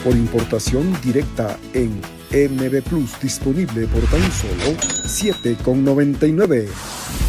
por importación directa en MB Plus, disponible por tan solo $7,99.